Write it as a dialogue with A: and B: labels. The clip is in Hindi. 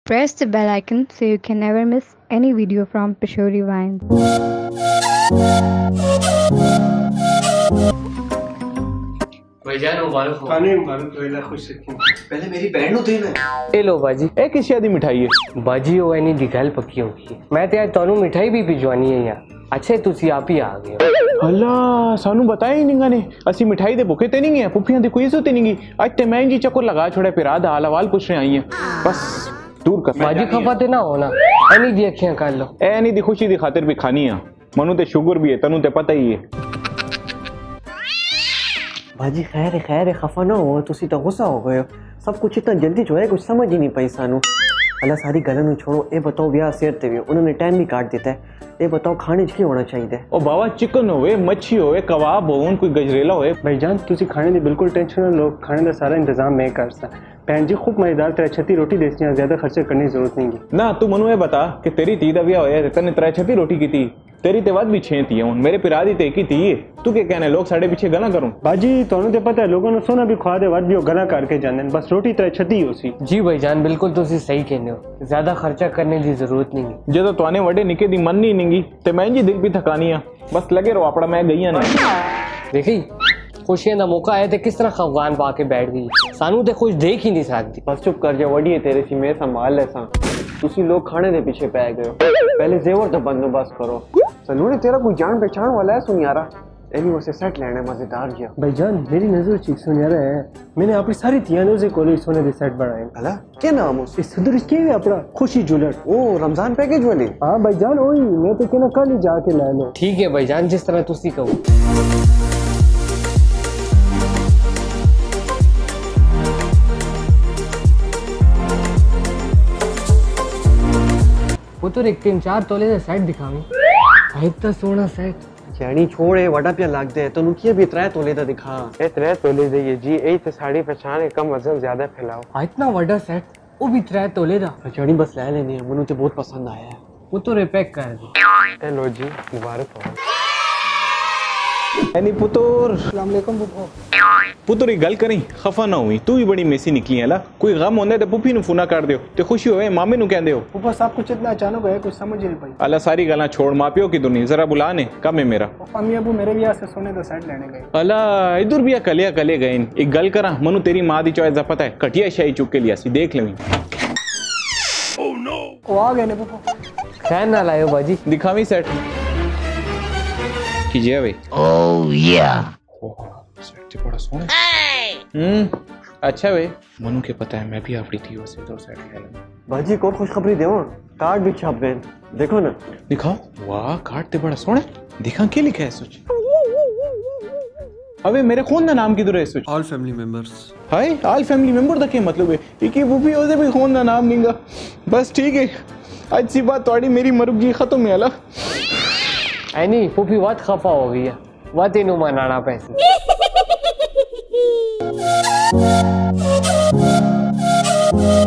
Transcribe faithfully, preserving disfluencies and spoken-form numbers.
A: Press the bell icon so you can never miss any video from Peshori Wine.
B: भाईजान मुबारक हो।
C: खाने मुबारक हो, खुश रखियो।
B: पहले मेरी बहन नु देना
D: ए लो बाजी,
E: ए किस शादी मिठाई है
D: बाजी ओ एनी दी गल पक्की होगी। मैं ते आज तोनू मिठाई भी भिजवानी है यार। अच्छे तुसी आप ही आ गए हो।
E: अल्लाह सानू बताया ही नहीं ने, असि मिठाई दे भूखे ते नहीं है, पुफियां दे कोई इज्जत नहीं है। आज ते मैं जी चक्कर लगा छोड़े फिर आधा हाल हवाल पूछ रहे आई है। बस दूर कर
D: बाजी खफा ते ना होना, एनी दी अखियां कर लो।
E: ए एनी दी खुशी दी खातिर भी खानी है। मनु ते शुगर भी है, तनु ते पता ही है।
F: भाजी खैर है खैर है, खफा ना हो, तुसी तो गुस्सा हो गए हो। सब कुछ इतना जल्दी जो है कुछ समझ ही नहीं पाई सानू। अल्लाह सारी गलन में छोड़ो, ए बताओ ब्याह सेर ते उन्होंने टाइम भी काट देता है। ये बताओ खाने की होना चाहिए।
E: ओ बाबा चिकन होवे, मच्छी होवे, कबाब होवन, कोई गजरेला होवे।
C: भाईजान तुसी खाने दी बिल्कुल टेंशन ना लो, खाने दा सारा इंतजाम मैं कर सा। भैन जी खूब मजेदार तरह छती रोटी देती हैं, ज्यादा खर्चे करने की जरूरत नहीं है
E: ना। तू मनु ये बता कि तेरी ती दा ब्याह होया, तने तरह छती रोटी की थी, तेरी ते बाद भी छे थी हूं, मेरे पिरा दी ते की थी। तू के कहने लोग साढ़े पीछे गला करूं?
C: बाजी तोनू ते पता है लोगों ने सोना भी खवा दे बाद भी वो गला करके जाने, बस रोटी तरह छती हो सी।
D: जी भाईजान बिल्कुल तुसी सही कहने हो, ज्यादा खर्चा करने की जरूरत नहीं है।
E: जो तो तोने वडे निके दी मन नहीं निंगी ते मैं जी दिल भी थकानिया, बस लगे रहो अपना मैं गईया ना।
D: देखी खुशियां दा मौका आया ते किस तरह खफगान पा के बैठ गई। सानू ते खुश देख ही नहीं सकती।
F: बस चुप कर जा, वड़ी है तेरे सी मैं संभाल ले सा। तुसी लोग खाने दे पीछे पै गए हो, पहले जेवर दा बंदोबस्त करो। सलूने तेरा कोई जान पहचान वाला है सुनियारा? एनी वैसे सेट लेने मजेदार जिया।
C: भाईजान मेरी नजर चीज सुनियारा है, मैंने अपनी सारी तियानों से कोई सोने दे सेट बनाए।
F: भला क्या नाम है?
C: इस सुधर के है अपना खुशी ज्वेलर।
F: ओ रमजान पैकेज वाली।
C: हां भाईजान ओही, मैं तो कहना कल ही जाके ले लो।
D: ठीक है भाईजान, जिस तरह तुसी कहो। वो तो एक तीन चार तोले का सेट दिखावी, इतना सोना सेट।
F: जानी छोड़े वड़ा पिया लाग दे, तो नुकिया भी त्रै तोले दा दिखा।
G: ए त्रै तोले दे ये जी, ए ते साड़ी पहचान है, कम वजन ज्यादा फैलाओ।
D: इतना बड़ा सेट, वो भी त्रै तोले दा।
F: जानी बस ले लेने हैं, मनु ते बहुत पसंद आया है।
D: वो तो रिपैक कर दे।
G: ए लो जी मुबारक हो।
E: एनी पुतुर
C: अस्सलाम वालेकुम फूफो।
E: पुतुर ही गल करी, खफा ना हुई, तू भी बड़ी मेसी निकली है ला। कोई गम होंदे ते पुफी नु फोना कर दियो, ते खुशी होवे मामे नु कहंदे हो।
C: फूफो सब कुछ इतना अचानक है, कुछ समझ ही नहीं पाई।
E: अल्लाह सारी गल्ला छोड़, मां प्यो की दुनिया जरा बुला ने, कम है मेरा।
C: अम्मी अबू मेरे ब्याह से सोने दा सेट लेने गए।
E: अल्लाह इधर भी कलिया कले गए। एक गल करा मनु, तेरी मां दी चॉइस दा पता है, कटिया शाही चुक के लिया सी, देख लेवी।
C: ओह नो, वो आ गए ने फूफो।
D: खैर ना लायो बाजी,
E: दिखावी सेट कीजिए भाई।
B: ओह या
E: सेट बड़ा सोना। हम्म अच्छा भाई, मनु के पता है मैं भी आपड़ी थी वैसे तो सेट ले लेना।
F: बाजी को खुशखबरी देवा, कार्ड भी छप गए, देखो ना।
E: दिखाओ, वाह कार्ड ते बड़ा सोना। दिखा क्या लिखा है सोच। अबे मेरे खून दा नाम किधर है सोच?
H: All family members.
E: Hi all family member दा क्या मतलब है? एक ही फूफी हो से भी खून दा नाम नहींगा। बस ठीक है, आज सी बात तोड़ी मेरी मरुगी खत्म है अला।
D: ऐनी फूफी बहुत खफा हो गई है, वत इनु मनाना पैसे।